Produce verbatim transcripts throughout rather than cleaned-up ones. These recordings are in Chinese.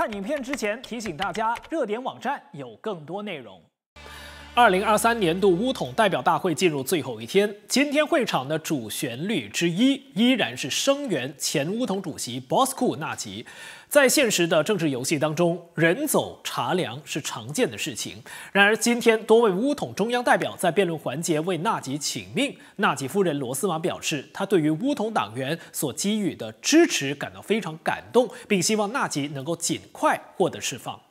看影片之前提醒大家，热点网站有更多内容。 二零二三年度巫统代表大会进入最后一天，今天会场的主旋律之一依然是声援前巫统主席 Bosco 纳吉。在现实的政治游戏当中，人走茶凉是常见的事情。然而，今天多位巫统中央代表在辩论环节为纳吉请命。纳吉夫人罗斯玛表示，她对于巫统党员所给予的支持感到非常感动，并希望纳吉能够尽快获得释放。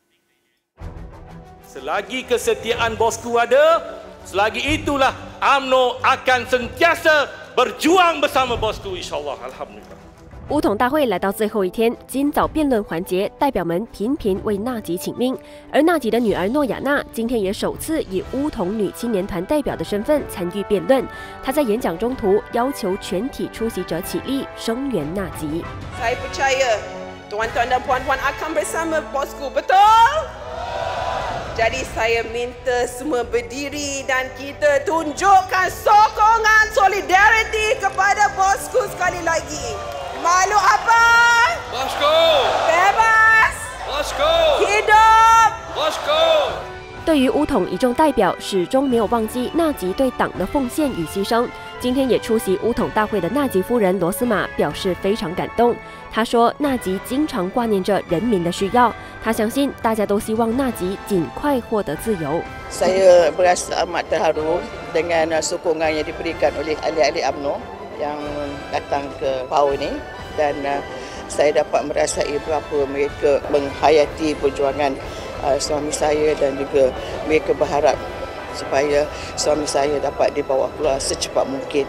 Selagi kesetiaan bosku ada, selagi itulah U M N O akan sentiasa berjuang bersama bosku, insyaAllah. Alhamdulillah. 巫统大会来到最后一天，今早辩论环节，代表们频频为纳吉请命，而纳吉的女儿诺亚娜今天也首次以巫统女青年团代表的身份参与辩论。她在演讲中途要求全体出席者起立声援纳吉。 Saya percaya tuan-tuan dan puan-puan akan bersama bosku, betul? Jadi saya minta semua berdiri dan kita tunjukkan sokongan solidariti kepada bosku sekali lagi. Malu apa? Bosku! Bebas! Bosku! Hidup! Bosku! 对于巫统一众代表始终没有忘记纳吉对党的奉献与牺牲。今天也出席巫统大会的纳吉夫人罗斯玛表示非常感动。她说，纳吉经常挂念着人民的需要，她相信大家都希望纳吉尽快获得自由。 Saya berasa amat terharu dengan sokongan yang diberikan oleh ahli-ahli U M N O yang datang ke P A U ini dan saya dapat merasai berapa mereka menghayati perjuangan suami saya dan juga mereka berharap supaya suami saya dapat dibawa keluar secepat mungkin.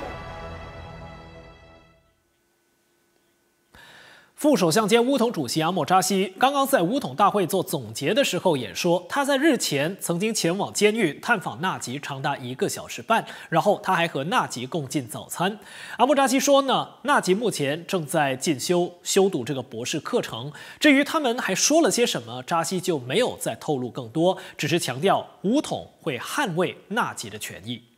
副首相兼巫统主席阿莫扎西刚刚在巫统大会做总结的时候也说，他在日前曾经前往监狱探访纳吉长达一个小时半，然后他还和纳吉共进早餐。阿莫扎西说呢，纳吉目前正在进修修读这个博士课程。至于他们还说了些什么，扎西就没有再透露更多，只是强调巫统会捍卫纳吉的权益。